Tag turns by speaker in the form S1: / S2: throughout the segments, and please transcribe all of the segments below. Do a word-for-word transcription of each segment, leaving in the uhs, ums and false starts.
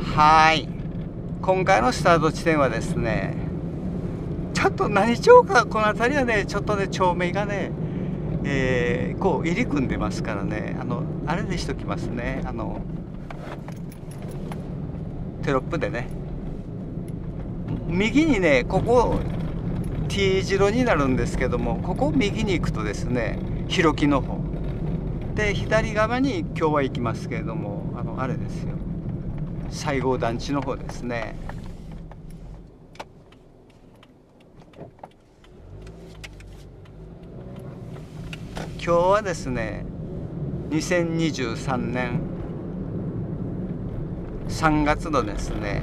S1: はい、今回のスタート地点はですね、ちょっと何町かこの辺りはね、ちょっとね町名がね、えー、こう入り組んでますからね、あのあれでしときますね、あのテロップでね、右にね、ここ T 字路になるんですけども、ここ右に行くとですね、広木の方で、左側に今日は行きますけれども、あのあれですよ、西郷団地の方ですね。今日はですね、にせんにじゅうさんねんさんがつのですね、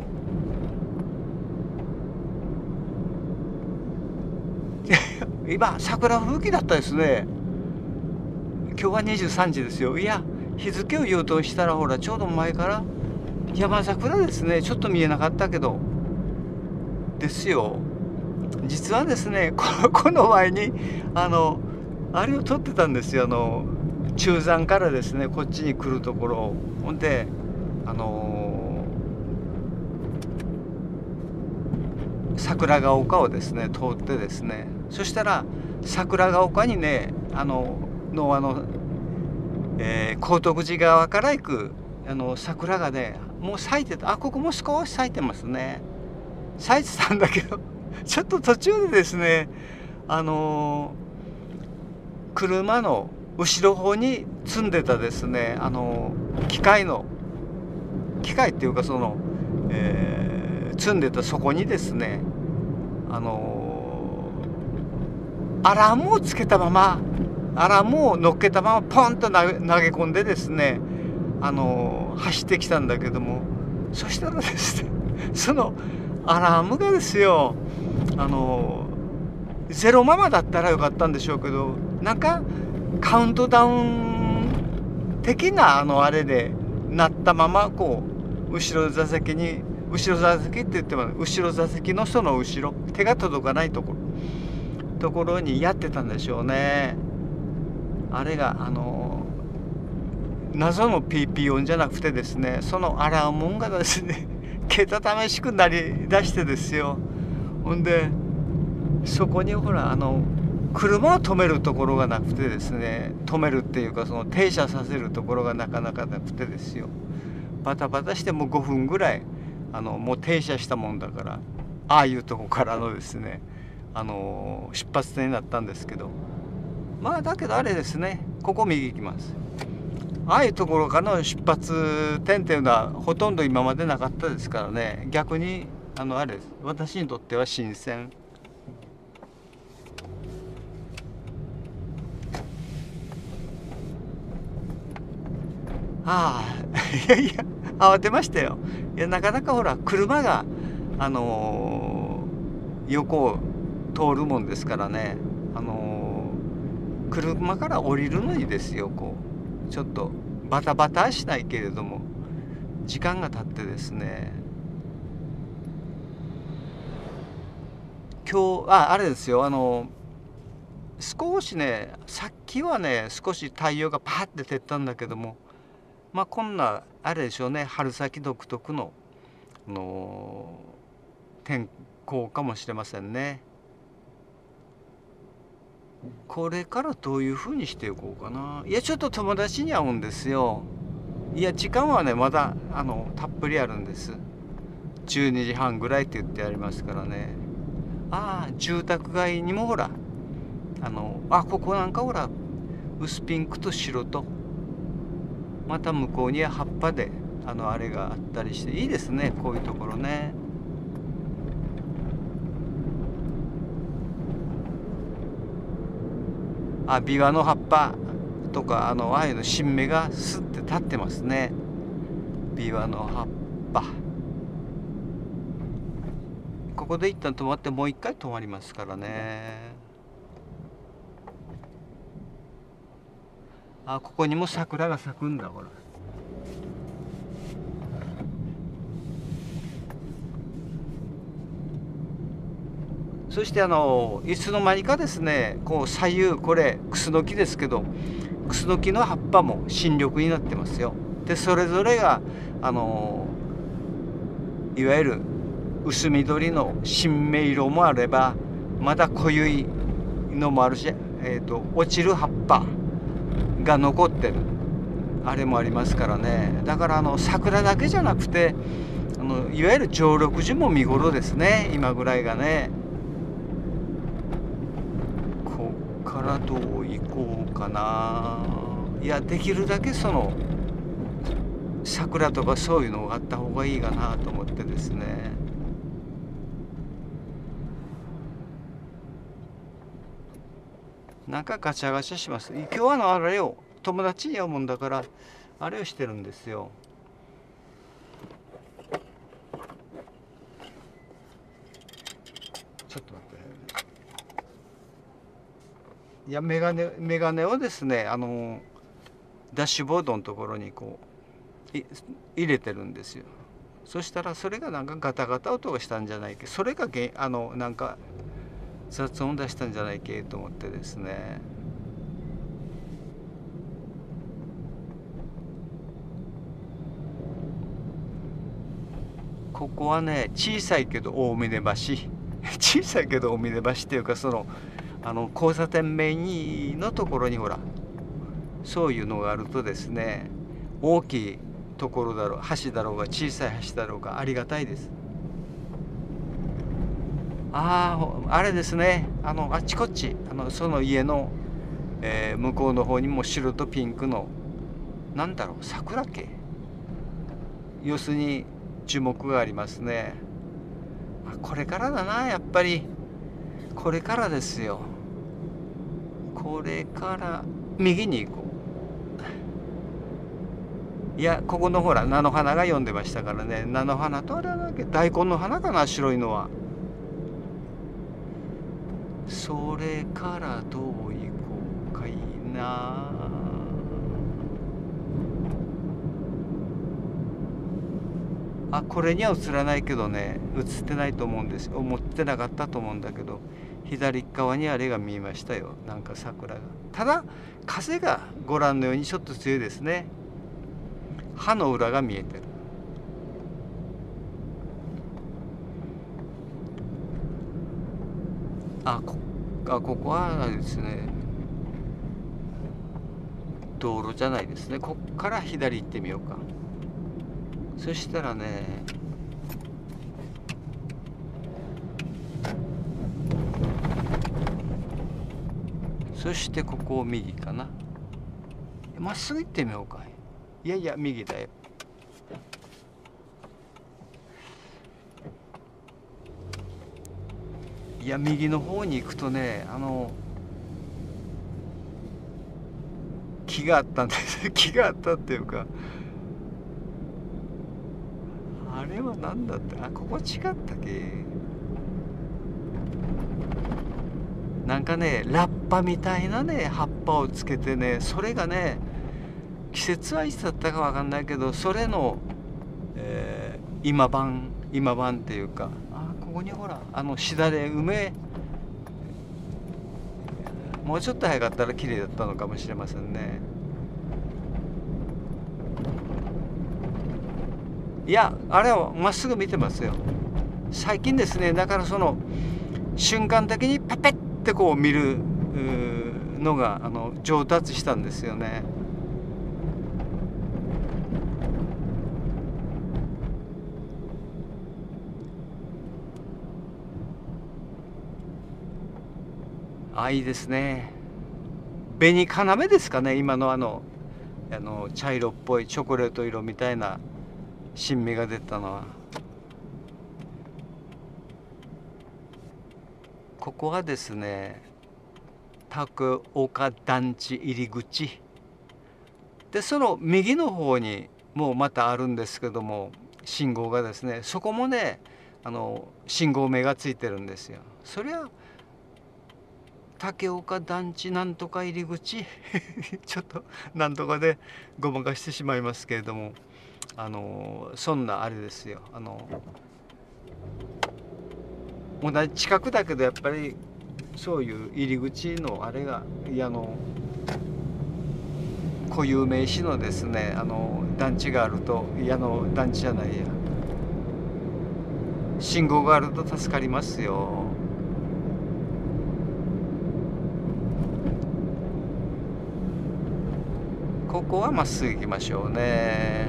S1: 今桜吹雪だったですね。今日はにじゅうさんじですよ。いや、日付を言うとしたら、ほらちょうど前から山桜ですね。ちょっと見えなかったけどですよ。実はですね、ここの前にあのあれを撮ってたんですよ。あの中山からですね、こっちに来るところ。ほんであの桜ヶ丘をですね通ってですね、そしたら桜ヶ丘にね、あののあの、えー、高徳寺側から行くあの桜がね、もう咲いてた。あ、ここも少し咲いてますね。咲いてたんだけどちょっと途中でですね、あのー、車の後ろ方に積んでたですね、あのー、機械の機械っていうか、その、えー、積んでたそこにですね、あのー、アラームをつけたまま、アラームを乗っけたままポンと投げ投げ込んでですね、あのー、走ってきたんだけども、そしたらですね、そのアラームがですよ、あのー、ゼロママだったらよかったんでしょうけど、なんかカウントダウン的なあのあれでなったまま、こう後ろ座席に、後ろ座席って言っても後ろ座席の人の後ろ、手が届かないところところにやってたんでしょうね。あれがあの謎の ピーピー 音じゃなくてですね、そのアラーム音がですねけたたましくなりだしてですよ。ほんでそこにほら、あの車を止めるところがなくてですね、止めるっていうか、その停車させるところがなかなかなくてですよ、バタバタしてもうごふんぐらい、あのもう停車したもんだから、ああいうとこからのですね、あの出発点になったんですけど、まあだけどあれですね、ここ右行きます。ああいうところからの出発点っていうのはほとんど今までなかったですからね、逆にあのあれです、私にとっては新鮮。ああいやいや慌てましたよ。いや、なかなかほら車があのー、横を通るもんですからね、あのー、車から降りるのにですよ、こうちょっとバタバタはしないけれども時間が経ってですね、今日ああれですよ、あの少しね、さっきはね少し太陽がパーって照ったんだけども、まあこんなあれでしょうね、春先独特の、あのー、天候かもしれませんね。これからどういうふうにしていこうかな。いや、ちょっと友達に会うんですよ。いや、時間はねまだあのたっぷりあるんです。じゅうにじはんぐらいって言ってありますからね。ああ、住宅街にもほら、あのあここなんかほら薄ピンクと白と、また向こうには葉っぱであのあれがあったりしていいですね、こういうところね。あ、ビワの葉っぱとか、あのああいうの新芽がスッて立ってますね。ビワの葉っぱ。ここで一旦止まってもう一回止まりますからね。あ、ここにも桜が咲くんだ、ほら。そしてあのいつの間にかですね、こう左右、これクスノキですけど、クスノキの葉っぱも新緑になってますよ。でそれぞれがあのいわゆる薄緑の新芽色もあれば、まだ濃ゆいのもあるし、えーと、落ちる葉っぱが残ってるあれもありますからね。だからあの桜だけじゃなくて、あのいわゆる常緑樹も見頃ですね、今ぐらいがね。こっからどう行こうかな。いや、できるだけその桜とかそういうのがあった方がいいかなと思ってですね。なんかガチャガチャします。今日はのあれを友達に会うもんだからあれをしてるんですよ。ちょっと待って。いや、メガネメガネをですね、あのダッシュボードのところにこう入れてるんですよ。そしたらそれがなんかガタガタ音がしたんじゃないけ、それがげあのなんか雑音出したんじゃないけと思ってですね。ここはね、小さいけど大峰橋小さいけど大峰橋っていうか、そのあの交差点メインのところにほらそういうのがあるとですね、大きいところだろう、橋だろうが小さい橋だろうがありがたいです。ああ、あれですね、あのあっちこっちあのその家の、えー向こうの方にも白とピンクのなんだろう、桜系、要するに樹木がありますね。あ、これからだな、やっぱりこれからですよ。これから右に行こう。いや、ここのほら菜の花が読んでましたからね。菜の花とあれはだけ大根の花かな、白いのは。それからどう行こうかいいな。あ、これには映らないけどね、映ってないと思うんですよ。思ってなかったと思うんだけど、左側にあれが見えましたよ、なんか桜が。ただ風がご覧のようにちょっと強いですね。葉の裏が見えてる。あ、こあここはあれですね、道路じゃないですね。こっから左行ってみようか。そしたらね、そしてここを右かな。まっすぐ行ってみようか。いやいや、右だよ。いや、右の方に行くとね、あの木があったんです木があったっていうか、あれは何だって、あ、ここ違ったっけ。なんかね、ラッパみたいなね葉っぱをつけてね、それがね、季節はいつだったかわかんないけど、それの、えー今晩今晩っていうか、あ、ここにほらあのしだれ梅、もうちょっと早かったら綺麗だったのかもしれませんね。いや、あれはまっすぐ見てますよ。最近ですね、だからその瞬間的にパペッてこう見るのがあの上達したんですよね。あ、いいですね。紅要ですかね、今のあのあの茶色っぽいチョコレート色みたいな新芽が出たのは。ここはですね、高岡団地入り口で、その右の方にもうまたあるんですけども、信号がですね、そこもね、あの信号名がついてるんですよ。そりゃ竹岡団地なんとか入り口ちょっとなんとかでごまかしてしまいますけれども、あのそんなあれですよ。あの同じ近くだけど、やっぱりそういう入り口のあれが、いや、あの固有名詞のですね、あの団地があると、いや、あの団地じゃないや、 信号があると助かりますよ。ここはまっすぐ行きましょうね。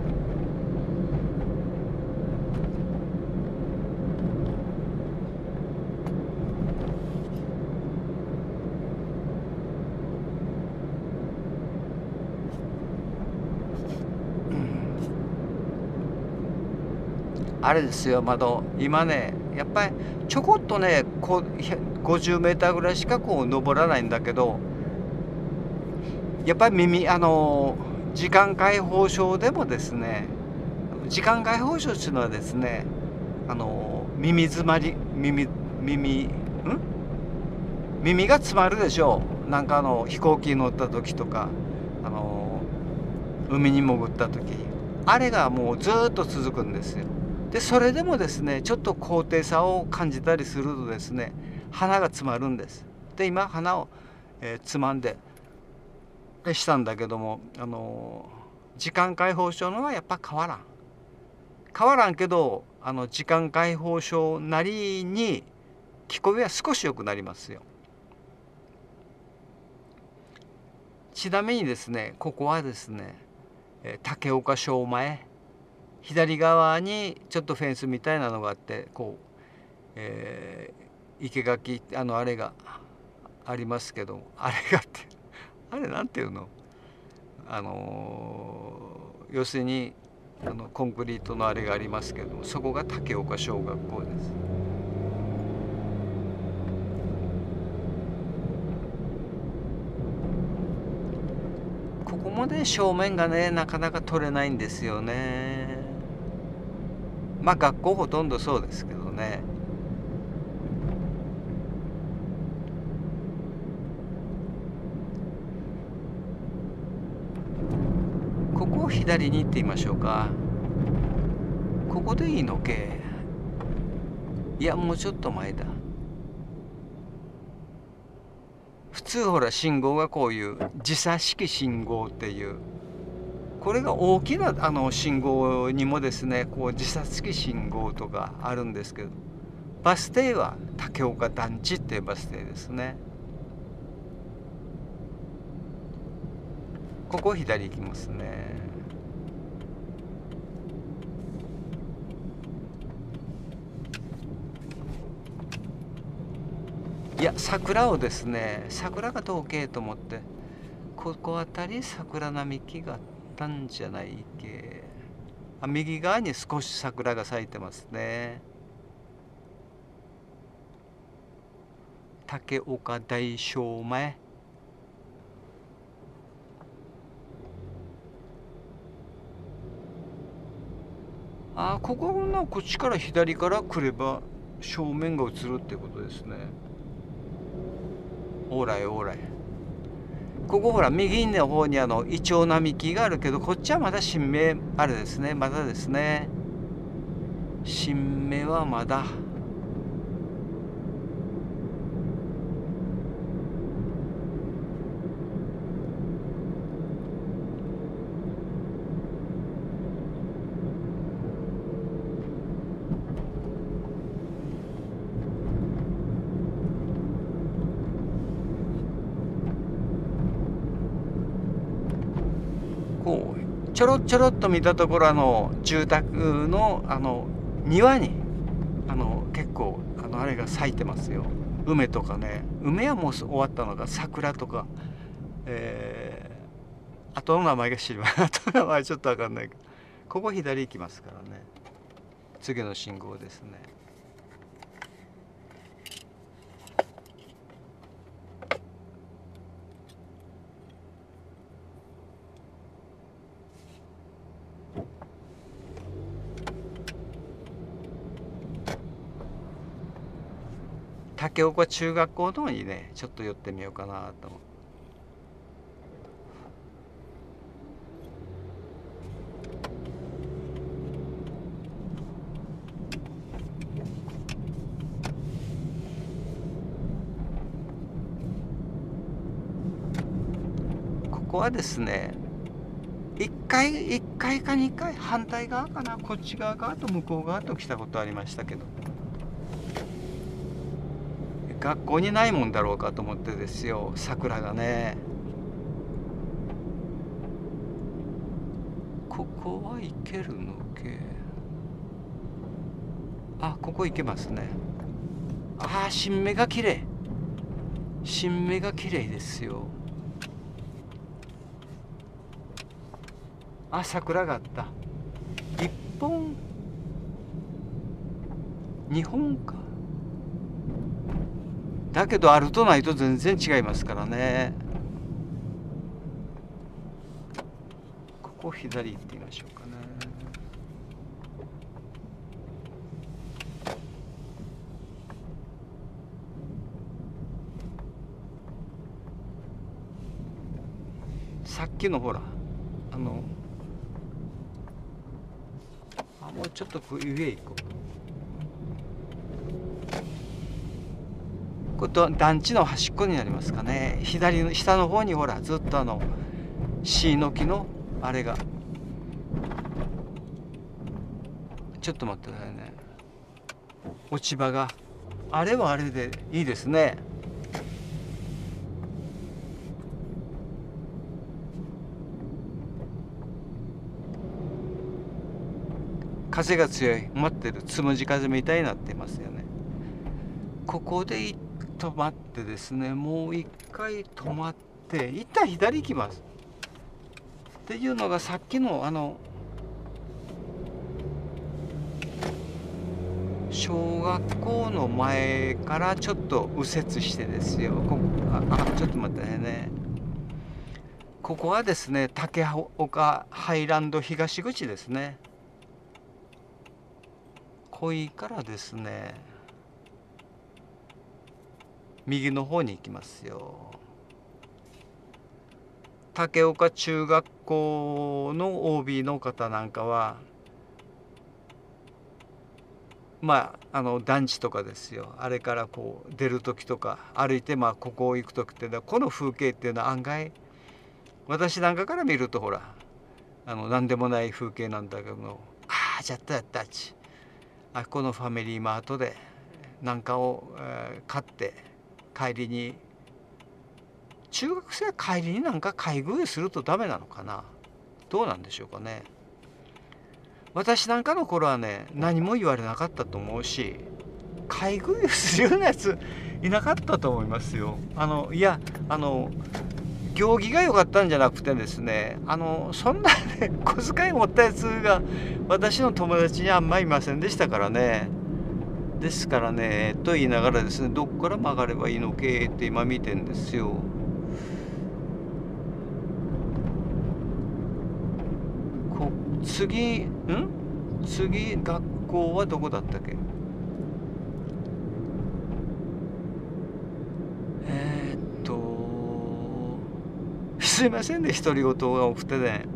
S1: あれですよ、窓今ねやっぱりちょこっとねこうごじゅうメーターぐらいしかこう登らないんだけど、やっぱり耳あの時間解放症でもですね、時間解放症っていうのはですね、あの耳詰まり耳耳ん耳が詰まるでしょう。なんかあの飛行機に乗った時とか、あの海に潜った時、あれがもうずっと続くんですよ。でそれでもですね、ちょっと高低差を感じたりするとですね、鼻が詰まるんです。で今鼻を、えー、つまんでしたんだけども、あのー、時間解放症のはやっぱ変わらん変わらんけど、あの時間解放症なりに聞こえは少し良くなりますよ。ちなみにですね、ここはですね、竹岡小前、左側にちょっとフェンスみたいなのがあって、こう、えー、生垣あのあれがありますけど、あれがってあれなんていうの、あのー、要するにあのコンクリートのあれがありますけども、そこが竹岡小学校です。ここもね正面がねなかなか取れないんですよね。まあ学校ほとんどそうですけどね。ここを左に行ってみましょうか。ここでいいのけ。いやもうちょっと前だ。普通ほら信号がこういう時差式信号っていう、これが大きなあの信号にもですね、こう時差式信号とかあるんですけど、バス停は竹岡団地っていうバス停ですね。ここ左行きますね。いや桜をですね、桜がどうけと思って、ここあたり桜並木があったんじゃないっけ。あ、右側に少し桜が咲いてますね。竹岡大正前。あ、ここのこっちから左から来れば正面が映るってことですね。オーライオーライ。ここほら右の方にあのイチョウ並木があるけど、こっちはまだ新芽あれですね、まだですね。新芽はまだ。こうちょろちょろっと見たところ、あの住宅のあの庭にあの結構あのあれが咲いてますよ。梅とかね、梅はもう終わったのか、桜とか、えー、後の名前が知りません。後の名前ちょっと分かんないけど、ここ左行きますからね。次の信号ですね。竹岡中学校の方にねちょっと寄ってみようかなと思って。ここはですね、 いっかいいっかいかにかい反対側かな、こっち側側と向こう側と来たことありましたけど、学校にないもんだろうかと思ってですよ、桜がね。ここは行けるのけ。あ、ここ行けますね。ああ、新芽が綺麗、新芽が綺麗ですよ。あ、桜があった。一本二本か。だけどあるとないと全然違いますからね。ここ左行ってみましょうかね。さっきのほら、あのあ、もうちょっと上行こう。これ団地の端っこになりますかね。左の下の方にほらずっとあのシイの木のあれが、ちょっと待ってくださいね、落ち葉が、あれはあれでいいですね。風が強い、待ってるつむじ風みたいになってますよね。ここで止まってですね、もう一回止まって一旦左行きますっていうのが、さっきのあの小学校の前からちょっと右折してですよ、こああちょっと待ってね、ここはですね竹岡ハイランド東口ですね。小井からですね右の方に行きますよ。竹岡中学校の オービー の方なんかはまああの団地とかですよ、あれからこう出る時とか歩いてまあここを行く時っていうのは、この風景っていうのは案外私なんかから見るとほらあの何でもない風景なんだけど、ああじゃったやったっち、あこのファミリーマートでなんかを、えー買って帰りに、中学生は帰りになんか買い食いするとダメなのかな、どうなんでしょうかね。私なんかの頃はね何も言われなかったと思うし、買い食いするようなやついなかったと思いますよ。あのいやあの行儀が良かったんじゃなくてですね、あのそんなね小遣い持ったやつが私の友達にあんまいませんでしたからね。ですからねと言いながらですね、どっから曲がればいいのけって今見てんですよ。こ次ん次学校はどこだったっけ。えー、っとすいませんね独り言が多くてね。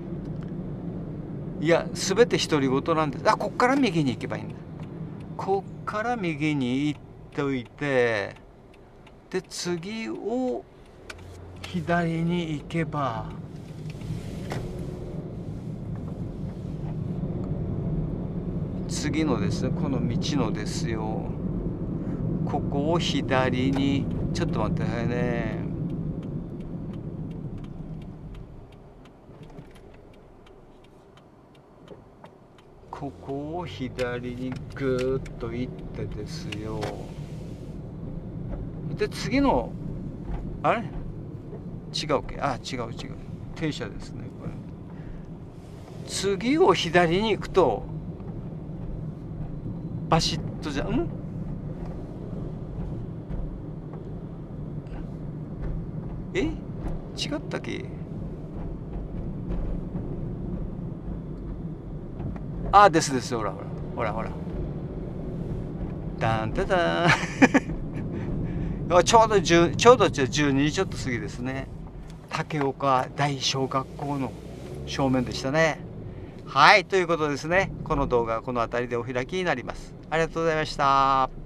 S1: いや全て独り言なんです。あ、こっから右に行けばいいんだ。こっから右に行っといて、で次を左に行けば次のですねこの道のですよ、ここを左にちょっと待ってくださいね。ここを左にぐーっと行ってですよ、で次のあれ違うっけ、あ違う違う停車ですねこれ。次を左に行くとバシッとじゃん、え違ったっけ。あですです、ほらほらほらほらダンタダンちょうど10ちょうどじゅうにじちょっと過ぎですね。竹岡大小学校の正面でしたね。はい、ということですね。この動画はこの辺りでお開きになります。ありがとうございました。